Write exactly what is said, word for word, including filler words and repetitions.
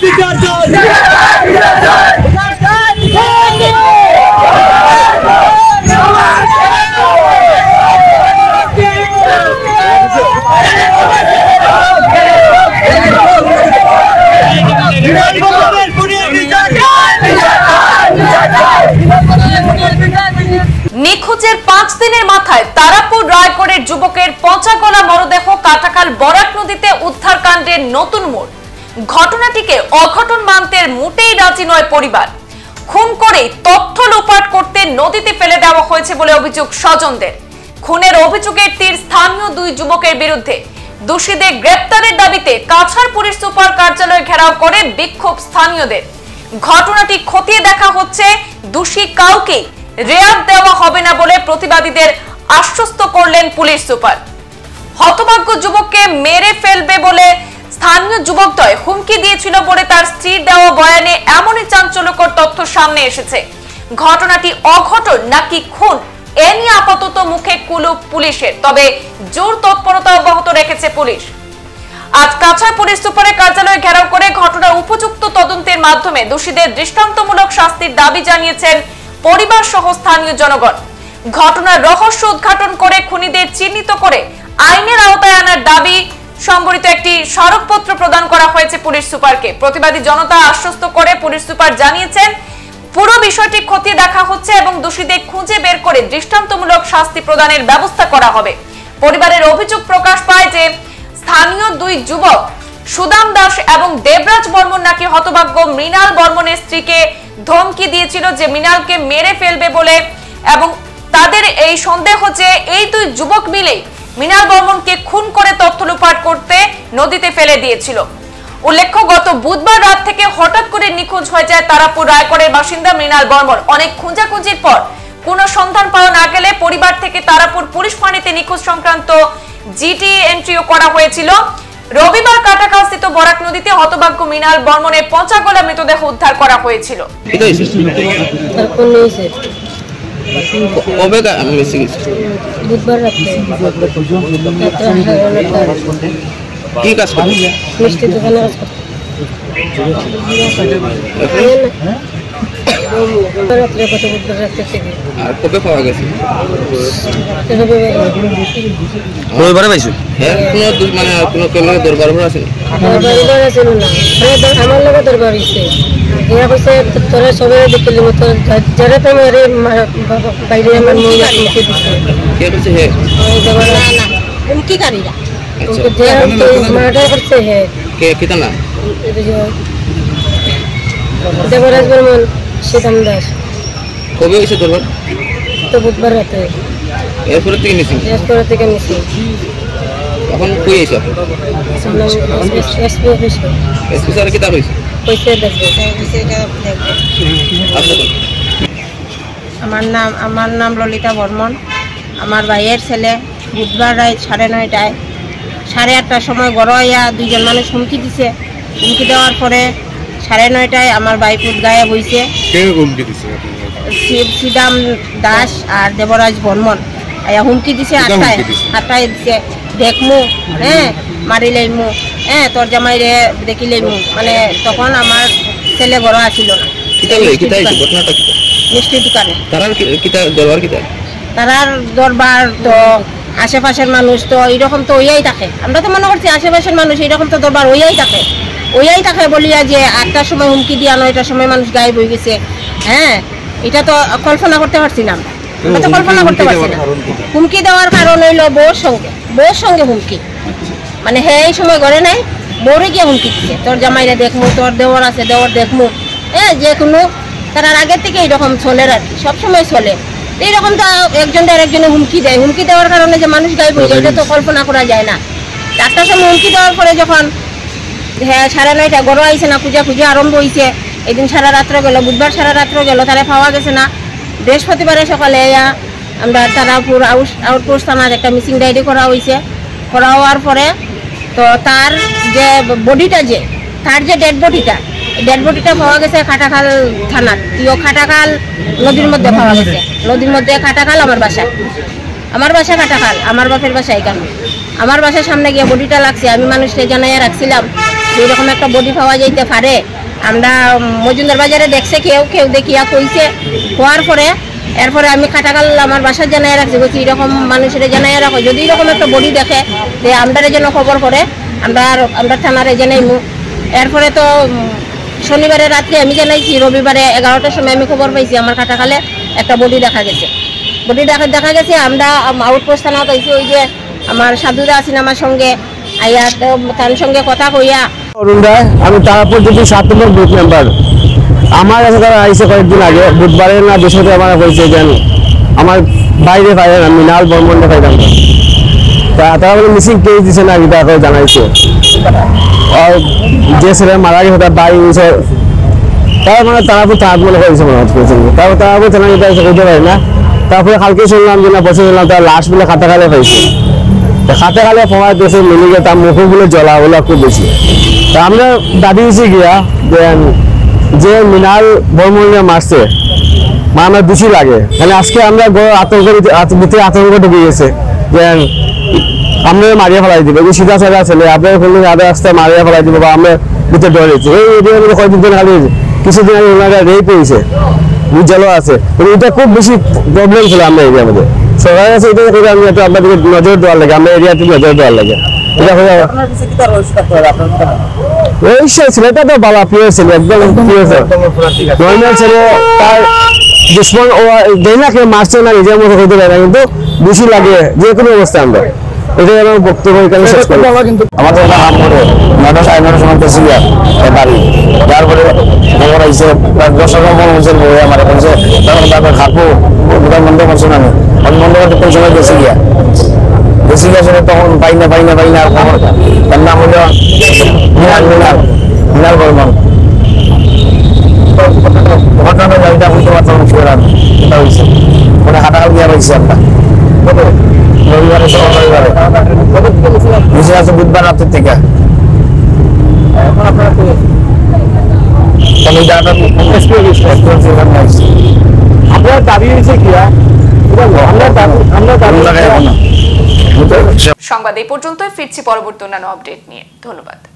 নিখোঁজের পাঁচ দিনের মাথায় তারাপুর রায়গড়ের যুবকের পচাগলা মরদেহ কাটাখাল বরাক নদীতে উদ্ধার কাণ্ডের নতুন মোড়। ঘটনাটিকে অঘটন মানতে মোটেই রাজি নয় পরিবার। খুন করে তথ্য লোপাট করতে নদীতে ফেলে দেওয়া হয়েছে বলে অভিযোগ স্বজনদের। খুনের অভিযোগের তীর স্থানীয় দুই যুবকের বিরুদ্ধে। দোষীদের গ্রেপ্তারের দাবিতে কাছাড় পুলিশ সুপার কার্যালয় ঘেরাও করে বিক্ষোভ স্থানীয়দের। ঘটনাটি খতিয়ে দেখা হচ্ছে, দোষী কাউকে রেয়াত দেওয়া হবে না বলে প্রতিবাদীদের আশ্বস্ত করলেন পুলিশ সুপার। হতভাগ্য যুবককে মেরে ফেলবে বলে স্থানীয় যুবকদ্বয় হুমকি দিয়েছিল বলে তার স্ত্রীর দেওয়া বয়ানে এমনই চাঞ্চল্যকর তথ্য সামনে এসেছে। ঘটনাটি অঘটন নাকি খুন এ নিয়ে আপাতত মুখে কুলুপ পুলিশের, তবে জোর তৎপরতা অব্যাহত রেখেছে পুলিশ। আজ কাছাড় পুলিশ সুপারের কার্যালয় ঘেরাও করে ঘটনার উপযুক্ত তদন্তের মাধ্যমে দোষীদের দৃষ্টান্তমূলক শাস্তির দাবি জানিয়েছেন পরিবার সহ স্থানীয় জনগণ। ঘটনার রহস্য উদ্ঘাটন করে খুনিদের চিহ্নিত করে আইনের আওতায় আনার দাবি সংবলিত একটি স্মারকপত্র প্রদান করা হয়েছে পুলিশ সুপারকে। প্রতিবাদী জনতা আশ্বস্ত করে পুলিশ সুপার জানিয়েছেন, পুরো বিষয়টি খতিয়ে দেখা হচ্ছে এবং দোষীদের খুঁজে বের করে দৃষ্টান্তমূলক শাস্তি প্রদানের ব্যবস্থা করা হবে। পরিবারের অভিযোগ প্রকাশ পায় যে স্থানীয় দুই যুবক সুদাম দাস এবং দেবরাজ বর্মন নাকি হতভাগ্য মৃণাল বর্মনের স্ত্রীকে ধমকি দিয়েছিল যে মৃণালকে মেরে ফেলবে বলে, এবং তাদের এই সন্দেহ যে এই দুই যুবক মিলে মৃণাল বর্মনকে খুন করে তথ্য লোপাট করতে নদীতে ফেলে দিয়েছিল। উল্লেখ্য, গত বুধবার রাত থেকে হঠাৎ করে নিখোঁজ হয়ে যায় তারাপুর রায়গড়ের বাসিন্দা মৃণাল বর্মন। অনেক খোঁজাখুঁজির পর কোনো সন্ধান পাওয়া না গেলে পরিবার থেকে তারাপুর পুলিশ ফাঁড়িতে নিখোঁজ সংক্রান্ত জিটি এন্ট্রিও করা হয়েছিল। রবিবার কাটাখালস্থিত বরাক নদীতে হতভাগ্য মৃণাল বর্মনের পচাগলা মৃতদেহ উদ্ধার করা হয়েছিল। কি কাজ করে? মিষ্টি দোকানে কাজ করে। রাত্রে কত বুধবার রাত্রে থেকে। আর কবে পাওয়া গেছে? রবিবারে পাইছো? হ্যাঁ, কোনো মানে কোনো কোনো দরবার আছে? দরবার আছে না। আমার লগে দরবার হইছে। এরা কইছে তোরা সবাই দেখলি মতো যারা তো মেরে বাইরে আমার মুই মুখে দিছে। কে কইছে হে? না না। উনকি কারিরা। আচ্ছা। তো মার্ডার করতে হে। কে কিতা নাম? দেবরাজ বর্মন, সুদাম দাস। কবে হইছে দরবার? তো বুধবার রাতে। এরপরে থেকে মিসিং? এরপরে থেকে মিসিং। এখন কই আইছো? SP office. এসপি স্যার কিতা কইছে? কইছে দেখবে। আমার নাম আমার নাম ললিতা বর্মন। আমার ভাইয়ের ছেলে বুধবার রাত সাড়ে নয়টায় সাড়ে আটটার সময় গড়াইয়া দুইজন মানুষ হুমকি দিছে। হুমকি দেওয়ার পরে সাড়ে নয়টায় আমার বাইপুর গায়ে বইছে। সুদাম দাস আর দেবরাজ বর্মন হুমকি দিছে। আটটায় আটটায় দিছে দেখমু, হ্যাঁ মারি লাইমু, হ্যাঁ তোর জামাই রে দেখি লাইমু। মানে তখন আমার ছেলে বড় আসিল না। মিষ্টি দোকানে তারার দরবার তো আশেপাশের মানুষ তো এইরকম তো ওইয়াই থাকে। আমরা তো মনে করছি আশেপাশের মানুষ এইরকম তো দরবার ওইয়াই থাকে ওইয়াই থাকে বলিয়া যে আটটার সময় হুমকি দিয়া নয়টার সময় মানুষ গায়েব হয়ে গেছে। হ্যাঁ, এটা তো কল্পনা করতে পারছি না। আমরা তো কল্পনা করতে পারছি না। হুমকি দেওয়ার কারণ হইল বউর সঙ্গে বউর সঙ্গে হুমকি। মানে হ্যাঁ এই সময় ঘরে নাই, বউরে গিয়ে হুমকি দিচ্ছে তোর জামাইরা দেখমু, তোর দেওয়ার আছে দেওয়ার দেখমু। হ্যাঁ, যে কোনো তার আগের থেকে এইরকম চলে আর কি, সবসময় চলে। এইরকম তো একজন আরেকজনে হুমকি দেয়। হুমকি দেওয়ার কারণে যে মানুষ গায়েব হয়ে যায় এটা তো কল্পনা করা যায় না। চারটার সময় হুমকি দেওয়ার পরে যখন হ্যাঁ সাড়ে নয়টা গড় আইছে না, পূজা পূজা আরম্ভ হয়েছে। এদিন সারা রাত্র গেল, বুধবার সারা রাত্র গেল, তারা পাওয়া গেছে না। বৃহস্পতিবারে সকালে আমরা তারাপুর আউট আউটপোস্ট থানার একটা মিসিং ডায়েরি করা হয়েছে। করা হওয়ার পরে তো তার যে বডিটা যে তার যে ডেড বডিটা ডেড বডিটা পাওয়া গেছে খাটাখাল থানার। ইও খাটাখাল নদীর মধ্যে পাওয়া গেছে। নদীর মধ্যে খাটাখাল আমার বাসা, আমার বাসা খাটাখাল, আমার বাপের বাসা এখানে। আমার বাসার সামনে গিয়ে বডিটা লাগছে। আমি মানুষকে জানাইয়া রাখছিলাম যে এরকম একটা বডি পাওয়া যাইতে পারে। আমরা মজুমদার বাজারে দেখছে কেউ কেউ দেখিয়া কইছে, হওয়ার পরে এরপরে আমি কাটাকাল আমার বাসার জানাই রাখছি, বলছি এরকম মানুষের জানাই রাখো, যদি এরকম একটা বডি দেখে যে আমরা যেন খবর করে আমরা আমরা থানারে জানাইমু। এরপরে তো শনিবারে রাত্রে আমি জানাইছি, রবিবারে এগারোটার সময় আমি খবর পাইছি আমার কাটাকালে একটা বডি দেখা গেছে। বডি দেখা দেখা গেছে আমরা আউটপোস্ট থানা পাইছি, ওই যে আমার সাধুদা আছেন আমার সঙ্গে আইয়া তার সঙ্গে কথা কইয়া। অরুণ রায়, আমি তারাপুর যদি সাত নম্বর বুথ মেম্বার। আমার কাছে তারা আইসে কয়েকদিন আগে বুধবারে না বৃহস্পতি আমার হয়েছে যেন আমার বাইরে পাইলেন আমি মিনাল বর্মনে পাইলাম তা তারা বলে মিসিং কেস দিছে না এটা করে জানাইছে। আর যে ছেলে মারা গেছে তার বাড়ি তারা মানে তারাপুর তার মনে হয়েছে মনে হচ্ছে, তারপর তারাপুর থানা যেতে করতে পারে না। তারপরে কালকে শুনলাম যে না বসে শুনলাম তার লাশ বলে খাতা খালে পাইছে, খাতে খালে ফোয়া দিয়েছে মিলে গিয়ে তার মুখে গুলো জ্বলা ওগুলো খুব বেশি। তা আমরা দাবি দিয়েছি গিয়া যে মিনাল বর্মনে মারছে মা আমার দোষী লাগে, মানে আজকে আমরা আতঙ্ক ভিতরে আতঙ্ক ঢুকে গেছে যে আমরা মারিয়া ফেলাই দিব, যে সিধা সাদা ছেলে আপনার আধা রাস্তায় মারিয়া ফেলাই দিব বা আমরা ভিতরে ডরেছি। এই এরিয়ার মধ্যে কয়েকদিন ধরে খালি কিছুদিন আগে ওনারা রেপ হয়েছে, জলও আছে, এটা খুব বেশি প্রবলেম ছিল আমরা এরিয়ার মধ্যে। সরকারের কাছে এটা করে আমি একটু আপনাদেরকে নজর দেওয়ার লাগে, আমরা এরিয়াতে নজর দেওয়ার লাগে। এটা হয়ে ওই ছেলেটা তো ভালো প্রিয় ছেলে, একদম প্রিয় নর্মাল ছেলে। তার দুশ্মন ও দেয় না কেউ মারছে না নিজের মতো হইতে পারে না, কিন্তু বেশি লাগে যে কোনো অবস্থায় আমরা এটাই আমার বক্তব্য এখানে শেষ করি। আমাদের এটা হাম করে নয়টা সাড়ে নটার সময় গেছি বাড়ি, তারপরে খবর আইসে দশ নম্বর বলছেন বই আমার বলছে তখন তারপর খাবো দোকান বন্ধ করছেন আমি আমি বন্ধ করতে কোন সময় গেছি গিয়া গেছি গিয়া শুনে তখন পাই না পাই না পাই না আর খবর তার নাম হলো মিনাল মিনাল মিনাল বর্মন। ঘটনাটা গাড়িটা বুঝতে পারতাম এটা হয়েছে মানে হাটাকাল গিয়া রয়েছে আমরা রবিবারে রবিবারে বুঝে আছে বুধবার রাতের থেকে আপনার দাবি হয়েছে কি সংবাদ এই পর্যন্তই, ফিরছি পরবর্তী অন্যান্য আপডেট নিয়ে। ধন্যবাদ।